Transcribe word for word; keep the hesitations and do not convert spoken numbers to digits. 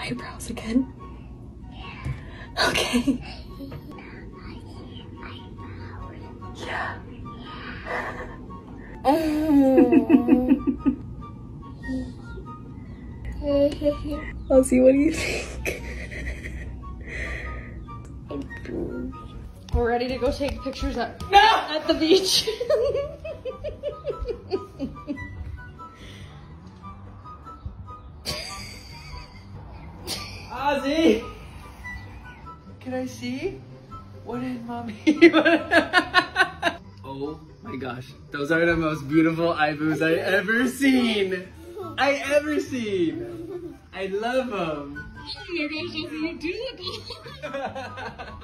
eyebrows again? Okay. Yeah. Ozzy, what do you think? We're ready to go take pictures at, no! at the beach. Ozzy! Can I see? What did mommy? Oh my gosh, those are the most beautiful eyebrows I ever seen. I ever seen. I love them. Oh my gosh, Ozzy, you do look